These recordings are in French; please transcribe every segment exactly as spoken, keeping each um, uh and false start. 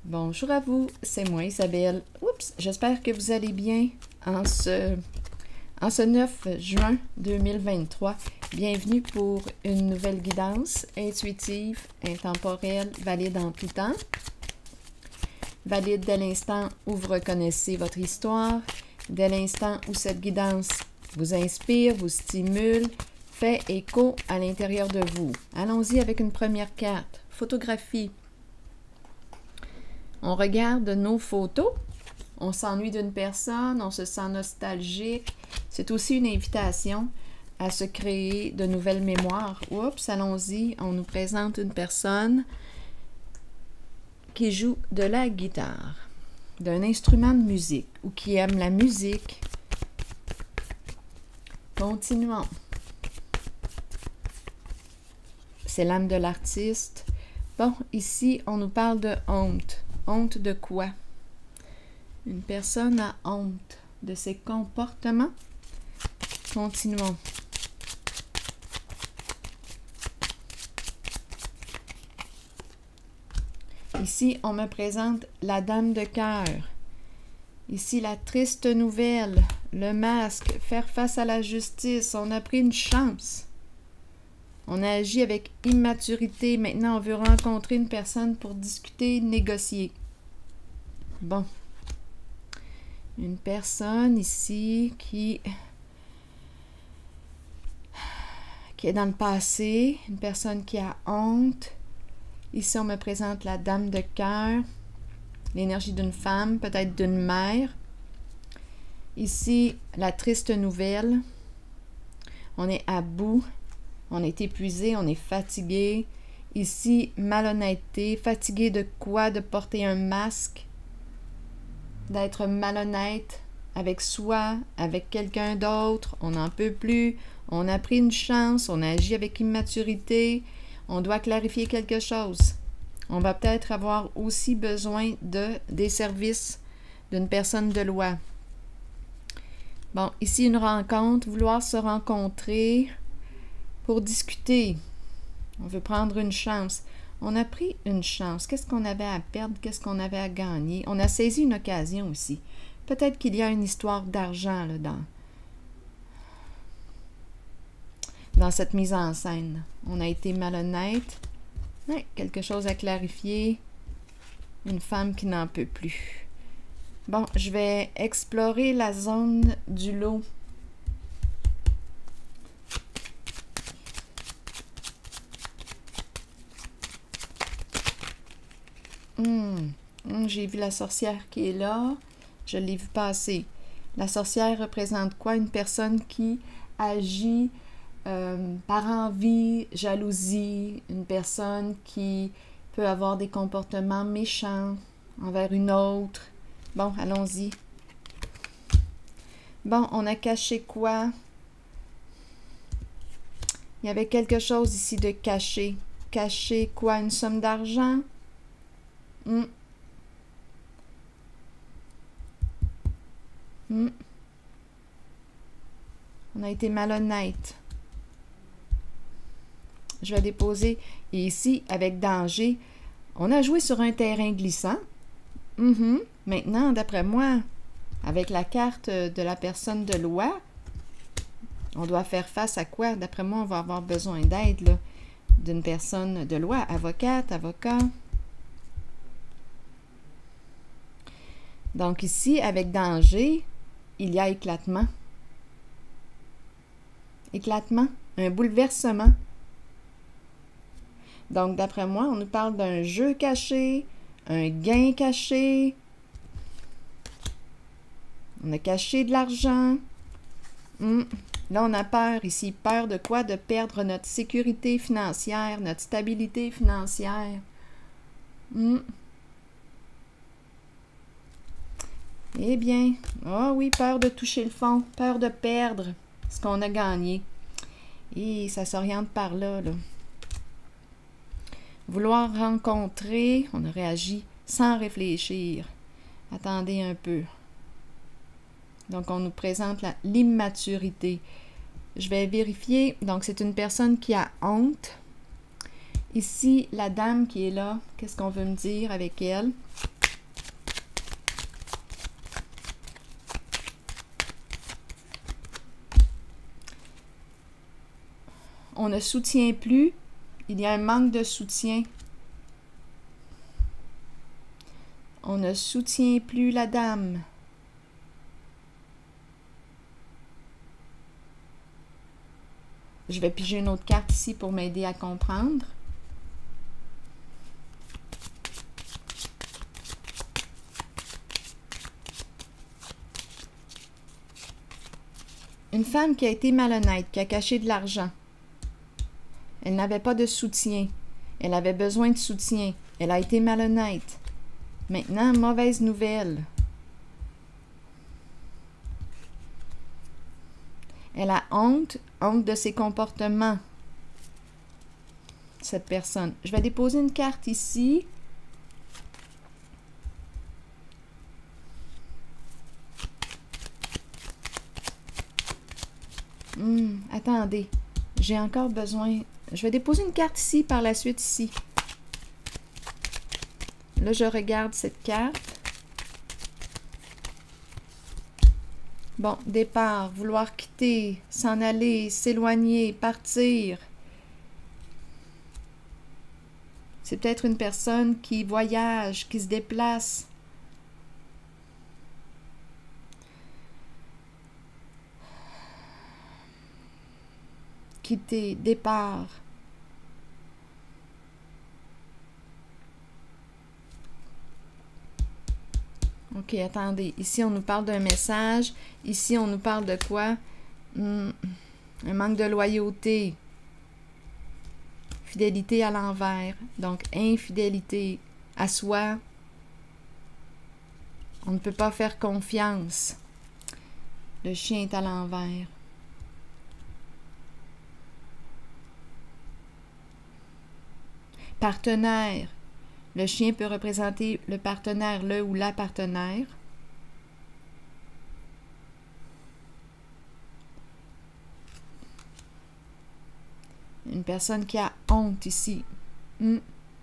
Bonjour à vous, c'est moi Isabelle. Oups, j'espère que vous allez bien en ce, en ce neuf juin deux mille vingt-trois. Bienvenue pour une nouvelle guidance intuitive, intemporelle, valide en tout temps. Valide dès l'instant où vous reconnaissez votre histoire, dès l'instant où cette guidance vous inspire, vous stimule, fait écho à l'intérieur de vous. Allons-y avec une première carte. Photographie. On regarde nos photos, on s'ennuie d'une personne, on se sent nostalgique. C'est aussi une invitation à se créer de nouvelles mémoires. Oups, allons-y, on nous présente une personne qui joue de la guitare, d'un instrument de musique ou qui aime la musique. Continuons. C'est l'âme de l'artiste. Bon, ici, on nous parle de honte. Honte de quoi? Une personne a honte de ses comportements. Continuons. Ici, on me présente la dame de cœur. Ici, la triste nouvelle, le masque, faire face à la justice. On a pris une chance. On a agi avec immaturité. Maintenant, on veut rencontrer une personne pour discuter, négocier. Bon. Une personne ici qui, qui est dans le passé. Une personne qui a honte. Ici, on me présente la dame de cœur. L'énergie d'une femme, peut-être d'une mère. Ici, la triste nouvelle. On est à bout. On est épuisé, on est fatigué. Ici, malhonnêteté. Fatigué de quoi? De porter un masque. D'être malhonnête avec soi, avec quelqu'un d'autre. On n'en peut plus. On a pris une chance. On a agi avec immaturité. On doit clarifier quelque chose. On va peut-être avoir aussi besoin de, des services d'une personne de loi. Bon, ici, une rencontre. Vouloir se rencontrer pour discuter. On veut prendre une chance. On a pris une chance. Qu'est-ce qu'on avait à perdre? Qu'est-ce qu'on avait à gagner? On a saisi une occasion aussi. Peut-être qu'il y a une histoire d'argent là dans, dans cette mise en scène. On a été malhonnête. Ouais, quelque chose à clarifier. Une femme qui n'en peut plus. Bon, je vais explorer la zone du lot. Hum, hum, j'ai vu la sorcière qui est là. Je l'ai vu passer. La sorcière représente quoi? Une personne qui agit euh, par envie, jalousie. Une personne qui peut avoir des comportements méchants envers une autre. Bon, allons-y. Bon, on a caché quoi? Il y avait quelque chose ici de caché. Caché quoi? Une somme d'argent? Hmm. Hmm. On a été malhonnête. Je vais déposer. Et ici, avec danger, on a joué sur un terrain glissant. Mm-hmm. Maintenant, d'après moi, avec la carte de la personne de loi, on doit faire face à quoi? D'après moi, on va avoir besoin d'aide d'une personne de loi, avocate, avocat. Donc ici, avec danger, il y a éclatement. Éclatement, un bouleversement. Donc, d'après moi, on nous parle d'un jeu caché, un gain caché. On a caché de l'argent. Hum. Là, on a peur ici. Peur de quoi? De perdre notre sécurité financière, notre stabilité financière. Hum. Eh bien, ah oui, peur de toucher le fond, peur de perdre ce qu'on a gagné. Et ça s'oriente par là, là. Vouloir rencontrer, on a réagi sans réfléchir. Attendez un peu. Donc, on nous présente l'immaturité. Je vais vérifier. Donc, c'est une personne qui a honte. Ici, la dame qui est là, qu'est-ce qu'on veut me dire avec elle? on ne soutient plus. Il y a un manque de soutien. On ne soutient plus la dame. Je vais piger une autre carte ici pour m'aider à comprendre. Une femme qui a été malhonnête, qui a caché de l'argent. Elle n'avait pas de soutien. Elle avait besoin de soutien. Elle a été malhonnête. Maintenant, mauvaise nouvelle. Elle a honte, honte de ses comportements. Cette personne. Je vais déposer une carte ici. Hum, attendez. J'ai encore besoin... Je vais déposer une carte ici, par la suite ici. Là, je regarde cette carte. Bon, départ, vouloir quitter, s'en aller, s'éloigner, partir. C'est peut-être une personne qui voyage, qui se déplace. Quitter, départ. Ok, attendez. Ici, on nous parle d'un message. Ici, on nous parle de quoi? Hmm, un manque de loyauté. Fidélité à l'envers. Donc, infidélité à soi. On ne peut pas faire confiance. Le chien est à l'envers. Partenaire. Le chien peut représenter le partenaire, le ou la partenaire. Une personne qui a honte ici. Hmm.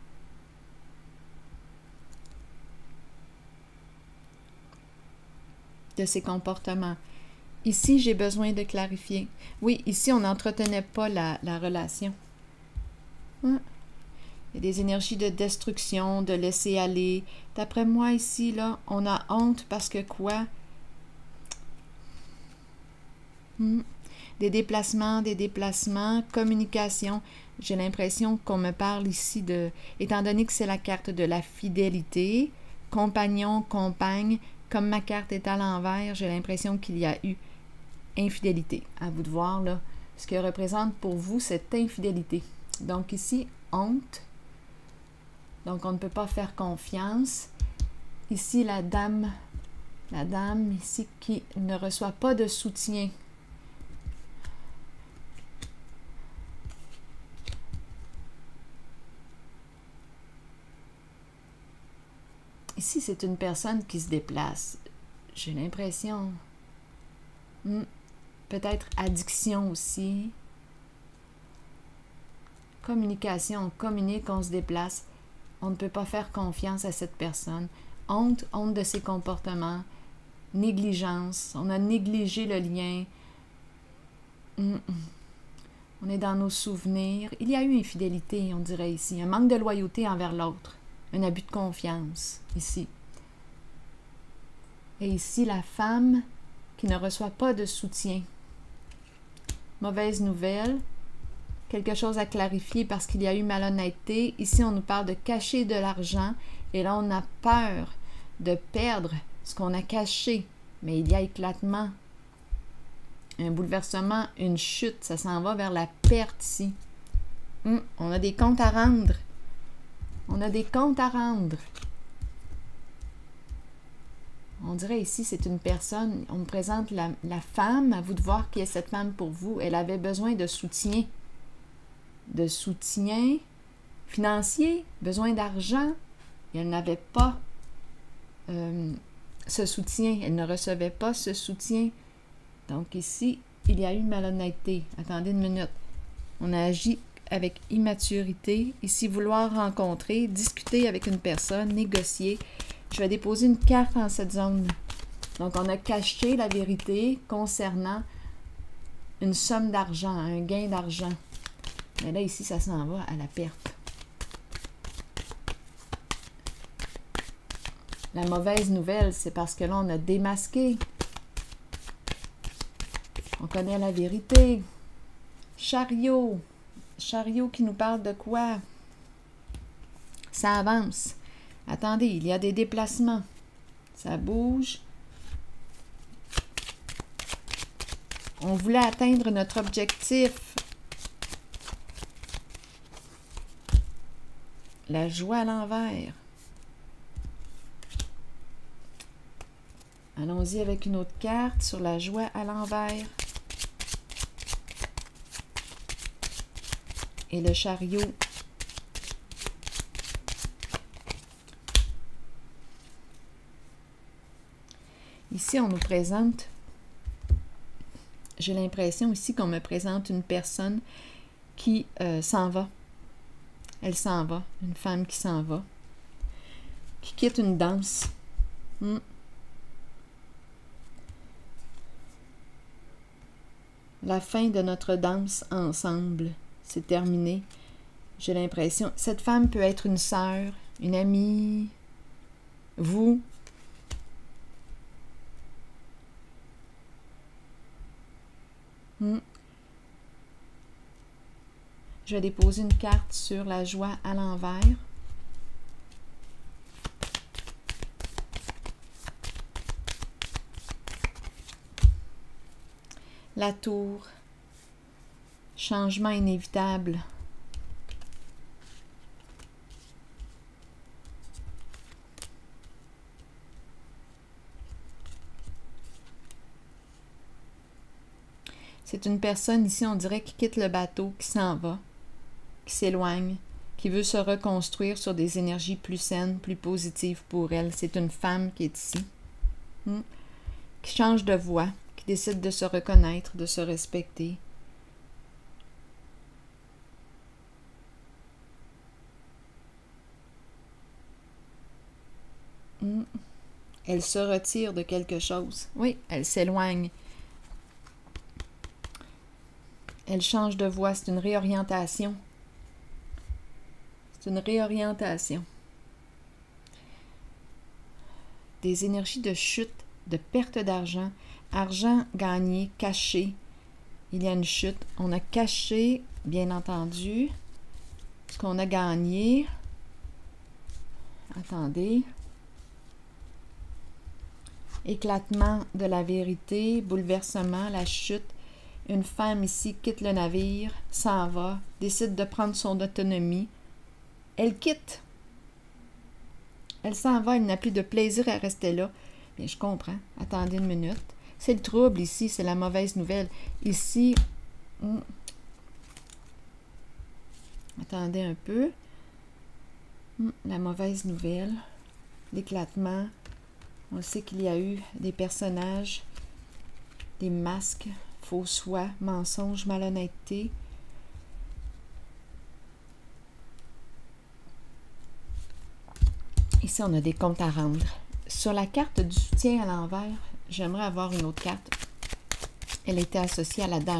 De ses comportements. Ici, j'ai besoin de clarifier. Oui, ici, on n'entretenait pas la, la relation. Hmm. Il y a des énergies de destruction, de laisser aller. D'après moi, ici, là, on a honte parce que quoi? Hmm. Des déplacements, des déplacements, communication. J'ai l'impression qu'on me parle ici de... Étant donné que c'est la carte de la fidélité, compagnon, compagne, comme ma carte est à l'envers, j'ai l'impression qu'il y a eu infidélité. À vous de voir, là, ce que représente pour vous cette infidélité. Donc ici, honte. Donc, on ne peut pas faire confiance. Ici, la dame, la dame ici qui ne reçoit pas de soutien. Ici, c'est une personne qui se déplace. J'ai l'impression. Hmm, peut-être addiction aussi. Communication, on communique, on se déplace. On ne peut pas faire confiance à cette personne. Honte, honte de ses comportements. Négligence. On a négligé le lien. Mm-mm. On est dans nos souvenirs. Il y a eu infidélité, on dirait ici. Un manque de loyauté envers l'autre. Un abus de confiance, ici. Et ici, la femme qui ne reçoit pas de soutien. Mauvaise nouvelle. Quelque chose à clarifier parce qu'il y a eu malhonnêteté. Ici, on nous parle de cacher de l'argent. Et là, on a peur de perdre ce qu'on a caché. Mais il y a éclatement. Un bouleversement, une chute. Ça s'en va vers la perte ici. Hum, on a des comptes à rendre. On a des comptes à rendre. On dirait ici, c'est une personne. On me présente la, la femme. À vous de voir qui est cette femme pour vous. Elle avait besoin de soutien. De soutien financier, besoin d'argent. Et elle n'avait pas euh, ce soutien. Elle ne recevait pas ce soutien. Donc ici, il y a eu malhonnêteté. Attendez une minute. On a agi avec immaturité. Ici, vouloir rencontrer, discuter avec une personne, négocier. Je vais déposer une carte en cette zone. Donc, on a caché la vérité concernant une somme d'argent, un gain d'argent. Mais là, ici, ça s'en va à la perte. La mauvaise nouvelle, c'est parce que là, on a démasqué. On connaît la vérité. Chariot. Chariot qui nous parle de quoi? Ça avance. Attendez, il y a des déplacements. Ça bouge. On voulait atteindre notre objectif. La joie à l'envers. Allons-y avec une autre carte sur la joie à l'envers. Et le chariot. Ici, on nous présente, j'ai l'impression ici qu'on me présente une personne qui euh, s'en va. Elle s'en va, une femme qui s'en va, qui quitte une danse. Hmm. La fin de notre danse ensemble, c'est terminé. J'ai l'impression, cette femme peut être une sœur, une amie, vous. Hmm. Je vais déposer une carte sur la joie à l'envers. La tour. Changement inévitable. C'est une personne ici, on dirait, qui quitte le bateau, qui s'en va, qui s'éloigne, qui veut se reconstruire sur des énergies plus saines, plus positives pour elle. C'est une femme qui est ici, hmm, qui change de voie, qui décide de se reconnaître, de se respecter. Hmm. Elle se retire de quelque chose. Oui, elle s'éloigne. Elle change de voie, c'est une réorientation. C'est une réorientation. Des énergies de chute, de perte d'argent, argent gagné, caché. Il y a une chute. On a caché, bien entendu, ce qu'on a gagné. Attendez. Éclatement de la vérité, bouleversement, la chute. Une femme ici quitte le navire, s'en va, décide de prendre son autonomie. Elle quitte. Elle s'en va, elle n'a plus de plaisir à rester là. Bien, je comprends. Attendez une minute. C'est le trouble ici, c'est la mauvaise nouvelle. Ici, hmm. Attendez un peu. Hmm. La mauvaise nouvelle, l'éclatement. On sait qu'il y a eu des personnages, des masques, faux soi, mensonge, malhonnêteté. Ici, on a des comptes à rendre. Sur la carte du soutien à l'envers, j'aimerais avoir une autre carte. Elle était associée à la dame.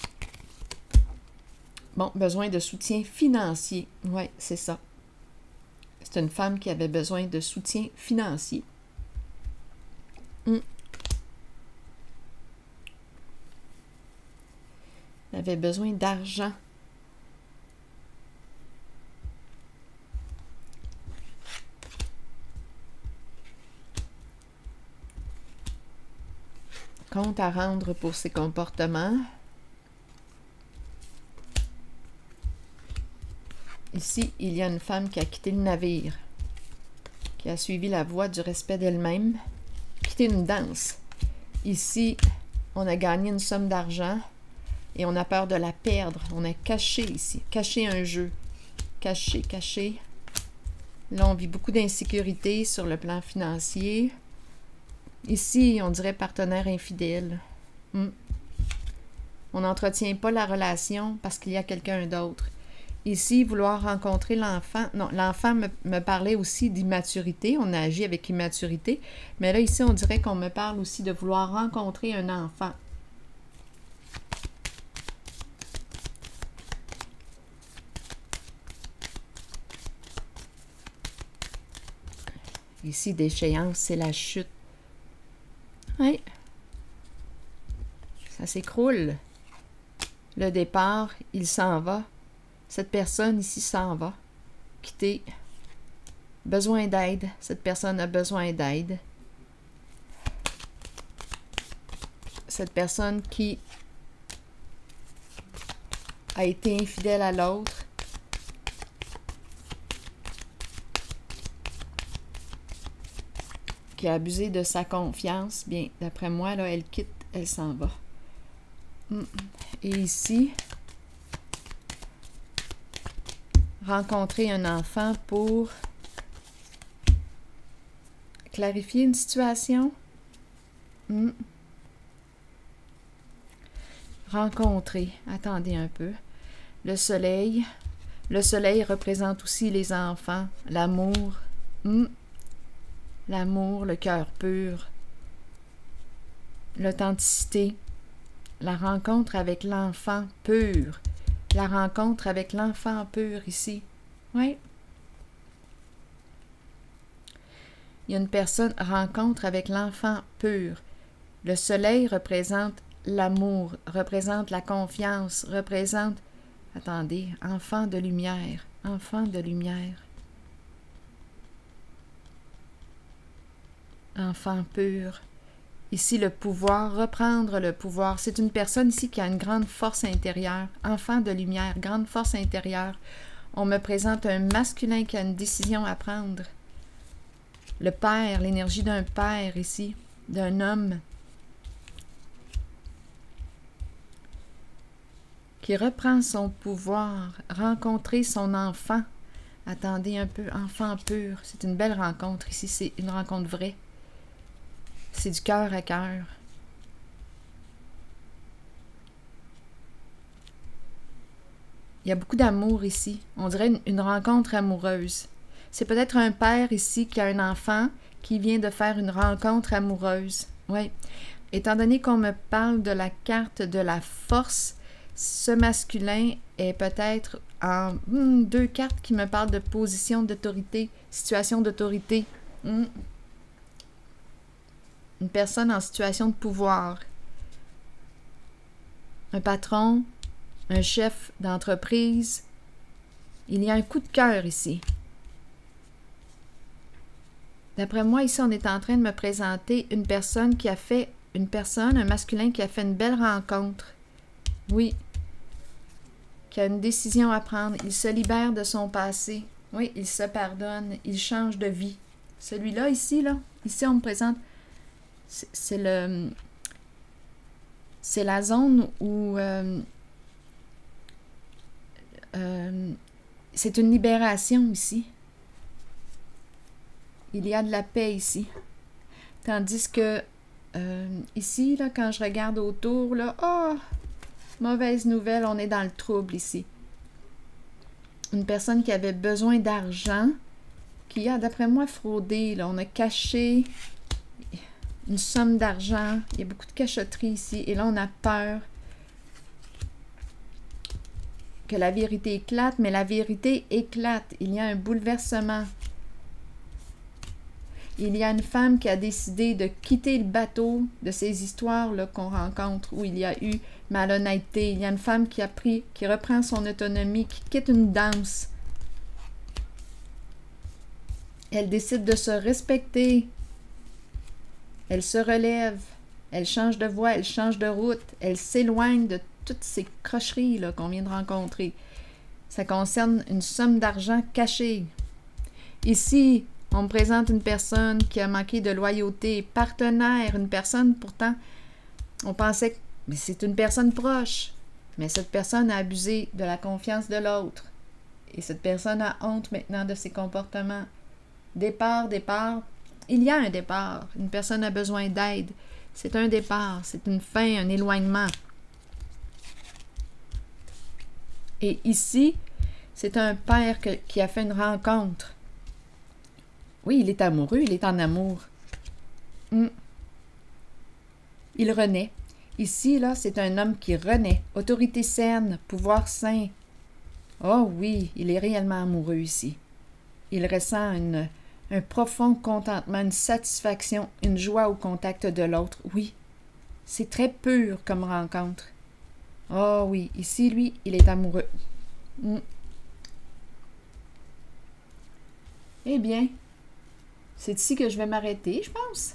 Bon, besoin de soutien financier. Oui, c'est ça. C'est une femme qui avait besoin de soutien financier. Hum. Elle avait besoin d'argent. Compte à rendre pour ses comportements. Ici, il y a une femme qui a quitté le navire, qui a suivi la voie du respect d'elle-même, quitté une danse. Ici, on a gagné une somme d'argent. Et on a peur de la perdre. On a caché ici. Caché un jeu. Caché, caché. Là, on vit beaucoup d'insécurité sur le plan financier. Ici, on dirait partenaire infidèle. Hmm. On n'entretient pas la relation parce qu'il y a quelqu'un d'autre. Ici, vouloir rencontrer l'enfant. Non, l'enfant me, me parlait aussi d'immaturité. On a agi avec immaturité. Mais là, ici, on dirait qu'on me parle aussi de vouloir rencontrer un enfant. Ici, déchéance, c'est la chute. Oui. Ça s'écroule. Le départ, il s'en va. Cette personne ici s'en va. Quitter. Besoin d'aide. Cette personne a besoin d'aide. Cette personne qui a été infidèle à l'autre. Qui a abusé de sa confiance. Bien, d'après moi, là, elle quitte, elle s'en va. Et ici, rencontrer un enfant pour clarifier une situation. Hmm. Rencontrer. Attendez un peu. Le soleil. Le soleil représente aussi les enfants, l'amour. Hmm. L'amour, le cœur pur. L'authenticité. La rencontre avec l'enfant pur. La rencontre avec l'enfant pur ici. Oui. Il y a une personne, rencontre avec l'enfant pur. Le soleil représente l'amour, représente la confiance, représente... Attendez, enfant de lumière, enfant de lumière. Enfant pur. Ici, le pouvoir, reprendre le pouvoir. C'est une personne ici qui a une grande force intérieure. Enfant de lumière, grande force intérieure. On me présente un masculin qui a une décision à prendre. Le père, l'énergie d'un père ici, d'un homme qui reprend son pouvoir, rencontrer son enfant. Attendez un peu, enfant pur. C'est une belle rencontre ici, c'est une rencontre vraie. C'est du cœur à cœur. Il y a beaucoup d'amour ici. On dirait une, une rencontre amoureuse. C'est peut-être un père ici qui a un enfant qui vient de faire une rencontre amoureuse. Oui. Étant donné qu'on me parle de la carte de la force, ce masculin est peut-être en hmm, deux cartes qui me parlent de position d'autorité, situation d'autorité. Hmm. Une personne en situation de pouvoir. Un patron, un chef d'entreprise. Il y a un coup de cœur ici. D'après moi, ici, on est en train de me présenter une personne qui a fait, une personne, un masculin qui a fait une belle rencontre. Oui. Qui a une décision à prendre. Il se libère de son passé. Oui, il se pardonne. Il change de vie. Celui-là, ici, là, ici, on me présente... C'est le... C'est la zone où... Euh, euh, c'est une libération ici. Il y a de la paix ici. Tandis que euh, ici, là, quand je regarde autour, là, oh, mauvaise nouvelle, on est dans le trouble ici. Une personne qui avait besoin d'argent, qui a, d'après moi, fraudé, là, on a caché une somme d'argent. Il y a beaucoup de cachotterie ici. Et là, on a peur que la vérité éclate, mais la vérité éclate. Il y a un bouleversement. Il y a une femme qui a décidé de quitter le bateau de ces histoires-là qu'on rencontre, où il y a eu malhonnêteté. Il y a une femme qui a pris, qui reprend son autonomie, qui quitte une danse. Elle décide de se respecter. Elle se relève. Elle change de voie, elle change de route. Elle s'éloigne de toutes ces crocheries là, qu'on vient de rencontrer. Ça concerne une somme d'argent cachée. Ici, on me présente une personne qui a manqué de loyauté, partenaire, une personne, pourtant, on pensait que c'est une personne proche, mais cette personne a abusé de la confiance de l'autre. Et cette personne a honte maintenant de ses comportements. Départ, départ, il y a un départ. Une personne a besoin d'aide. C'est un départ, c'est une fin, un éloignement. Et ici, c'est un père que, qui a fait une rencontre. Oui, il est amoureux, il est en amour. Hum. Il renaît. Ici, là, c'est un homme qui renaît. Autorité saine, pouvoir sain. Oh oui, il est réellement amoureux ici. Il ressent une, Un profond contentement, une satisfaction, une joie au contact de l'autre. Oui, c'est très pur comme rencontre. Oh oui, ici, lui, il est amoureux. Mm. Eh bien, c'est ici que je vais m'arrêter, je pense.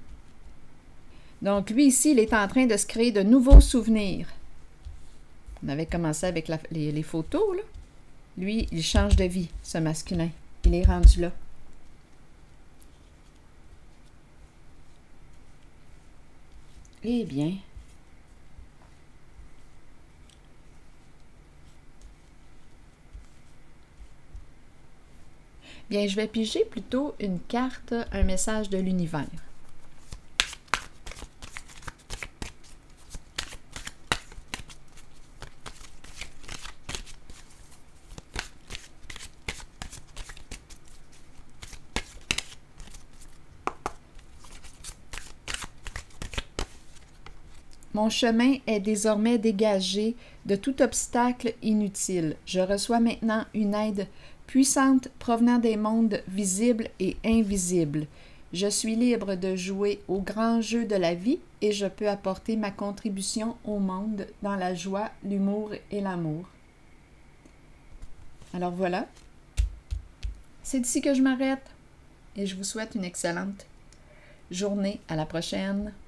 Donc, lui, ici, il est en train de se créer de nouveaux souvenirs. On avait commencé avec la, les, les photos, là. Lui, il change de vie, ce masculin. Il est rendu là. Eh bien. Bien, je vais piger plutôt une carte, un message de l'univers. Mon chemin est désormais dégagé de tout obstacle inutile. Je reçois maintenant une aide puissante provenant des mondes visibles et invisibles. Je suis libre de jouer au grand jeu de la vie et je peux apporter ma contribution au monde dans la joie, l'humour et l'amour. Alors voilà, c'est ici que je m'arrête et je vous souhaite une excellente journée. À la prochaine.